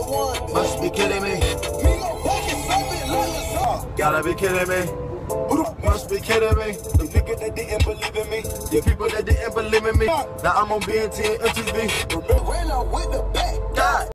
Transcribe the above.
Must be kidding me. Gotta be kidding me. Must be kidding me. The nigga that didn't believe in me. The people that didn't believe in me. Now I'm on BNT and MTV. Ran out with the back. God.